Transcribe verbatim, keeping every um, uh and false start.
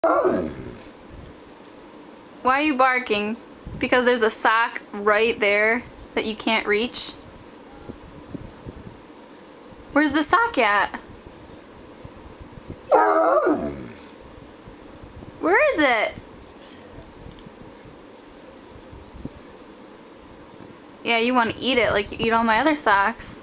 Why are you barking? Because there's a sock right there that you can't reach? Where's the sock at? Where is it? Yeah, you want to eat it like you eat all my other socks.